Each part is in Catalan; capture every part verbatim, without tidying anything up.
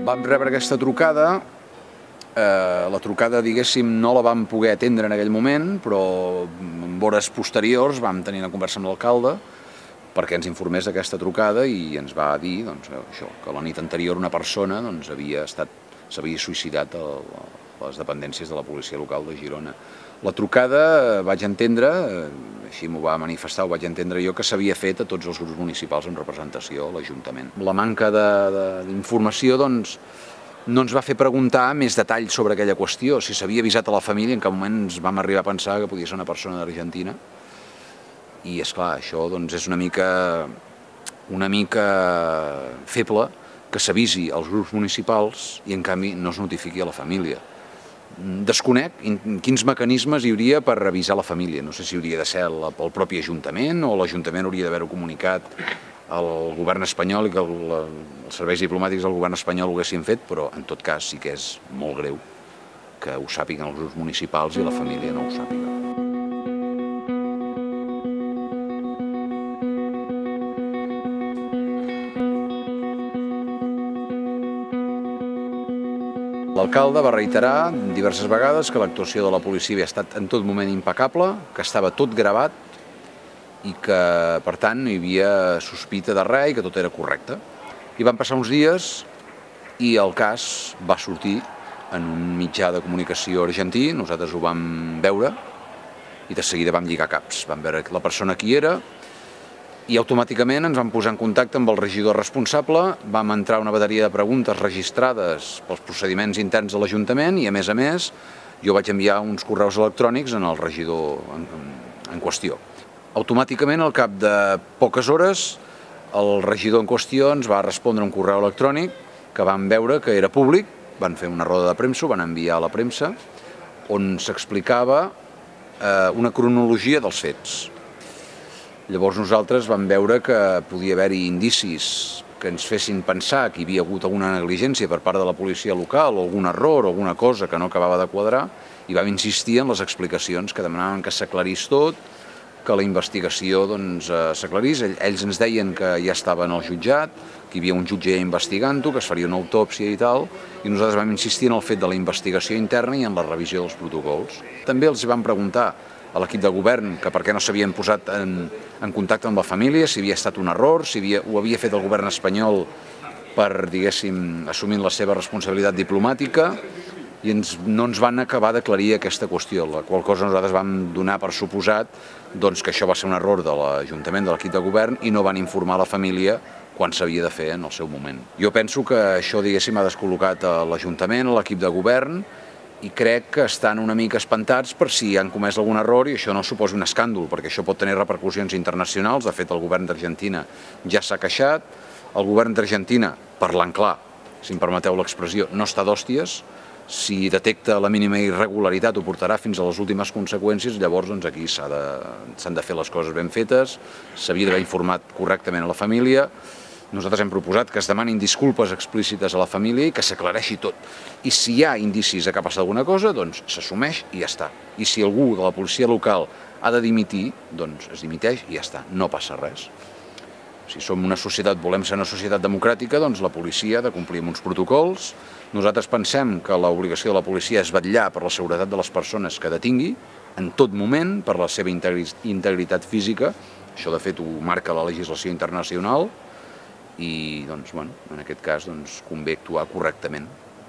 Vam rebre aquesta trucada, eh, la trucada, diguéssim, no la vam poder atendre en aquell moment, però en hores posteriors vam tenir una conversa amb l'alcalde perquè ens informés d'aquesta trucada i ens va dir doncs, això, que la nit anterior una persona doncs, havia estat s'havia suïcidat a les dependències de la policia local de Girona. La trucada vaig entendre, així m'ho va manifestar, ho vaig entendre jo, que s'havia fet a tots els grups municipals en representació a l'Ajuntament. La manca d'informació doncs, no ens va fer preguntar més detalls sobre aquella qüestió, si s'havia avisat a la família, en cap moment ens vam arribar a pensar que podia ser una persona d'Argentina. I, esclar, això doncs, és una mica, una mica feble que s'avisi als grups municipals i, en canvi, no es notifiqui a la família. Desconec quins mecanismes hi hauria per avisar la família. No sé si hauria de ser el, el propi Ajuntament o l'Ajuntament hauria d'haver-ho comunicat al govern espanyol i que el, els serveis diplomàtics del govern espanyol ho haguessin fet, però en tot cas sí que és molt greu que ho sàpiguen els grups municipals i la família no ho sàpiga. L'alcalde va reiterar diverses vegades que l'actuació de la policia havia estat en tot moment impecable, que estava tot gravat i que, per tant, no hi havia sospita de res i que tot era correcte. I van passar uns dies i el cas va sortir en un mitjà de comunicació argentí, nosaltres ho vam veure i de seguida vam lligar caps. Vam veure la persona qui era i automàticament ens vam posar en contacte amb el regidor responsable, vam entrar una bateria de preguntes registrades pels procediments interns de l'Ajuntament i, a més a més, jo vaig enviar uns correus electrònics en el regidor en, en qüestió. Automàticament, al cap de poques hores, el regidor en qüestió ens va respondre un correu electrònic que vam veure que era públic, van fer una roda de premsa, ho van enviar a la premsa, on s'explicava eh, una cronologia dels fets. Llavors nosaltres vam veure que podia haver-hi indicis que ens fessin pensar que hi havia hagut alguna negligència per part de la policia local o algun error o alguna cosa que no acabava de quadrar i vam insistir en les explicacions que demanaven que s'aclarís tot, que la investigació doncs, s'aclarís. Ells ens deien que ja estava en el jutjat, que hi havia un jutge ja investigant-ho, que es faria una autòpsia i tal, i nosaltres vam insistir en el fet de la investigació interna i en la revisió dels protocols. També els vam preguntar a l'equip de govern que per què no s'havien posat en, en contacte amb la família, si havia estat un error, si havia, ho havia fet el govern espanyol per, diguéssim, assumint la seva responsabilitat diplomàtica, i ens, no ens van acabar d'aclarir aquesta qüestió, la qual cosa nosaltres vam donar per suposat doncs, que això va ser un error de l'Ajuntament, de l'equip de govern, i no van informar la família quan s'havia de fer en el seu moment. Jo penso que això, diguéssim, ha descol·locat a l'Ajuntament, a l'equip de govern, i crec que estan una mica espantats per si han comès algun error i això no suposa un escàndol, perquè això pot tenir repercussions internacionals. De fet, el govern d'Argentina ja s'ha queixat, el govern d'Argentina, parlant clar, si em permeteu l'expressió, no està d'hòsties, si detecta la mínima irregularitat ho portarà fins a les últimes conseqüències, llavors doncs, aquí s'han de, s'han de fer les coses ben fetes, s'havia d'haver informat correctament a la família. Nosaltres hem proposat que es demanin disculpes explícites a la família i que s'aclareixi tot. I si hi ha indicis que ha passat alguna cosa, doncs s'assumeix i ja està. I si algú de la policia local ha de dimitir, doncs es dimiteix i ja està, no passa res. Si som una societat, volem ser una societat democràtica, doncs la policia ha de complir amb uns protocols. Nosaltres pensem que l'obligació de la policia és vetllar per la seguretat de les persones que detingui, en tot moment, per la seva integritat física. Això, de fet, ho marca la legislació internacional. I, doncs, bueno, en aquest cas, doncs, convé actuar correctament.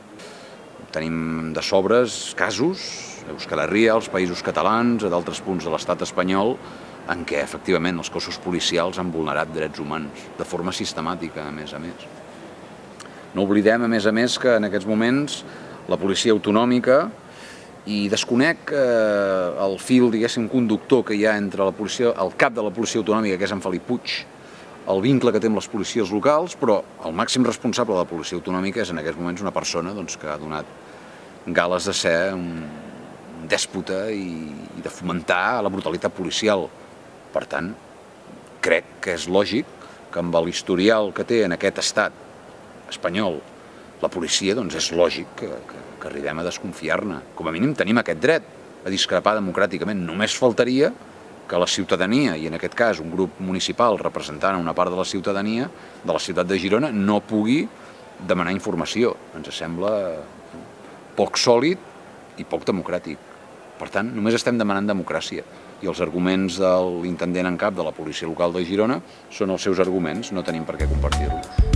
Tenim de sobres casos, a Euskal Herria, als Països Catalans, a d'altres punts de l'estat espanyol, en què, efectivament, els cossos policials han vulnerat drets humans, de forma sistemàtica, a més a més. No oblidem, a més a més, que en aquests moments la policia autonòmica, i desconec eh, el fil, diguéssim, conductor que hi ha entre la policia, el cap de la policia autonòmica, que és en Felip Puig, el vincle que té amb les policies locals, però el màxim responsable de la policia autonòmica és en aquests moments una persona doncs, que ha donat gales de ser un dèspota i, i de fomentar la brutalitat policial. Per tant, crec que és lògic que amb l'historial que té en aquest estat espanyol la policia, doncs és lògic que, que, que arribem a desconfiar-ne. Com a mínim tenim aquest dret a discrepar democràticament. Només faltaria que la ciutadania, i en aquest cas un grup municipal representant una part de la ciutadania de la ciutat de Girona, no pugui demanar informació. Ens sembla poc sòlid i poc democràtic. Per tant, només estem demanant democràcia. I els arguments de l'intendent en cap de la policia local de Girona són els seus arguments, no tenim per què compartir-los.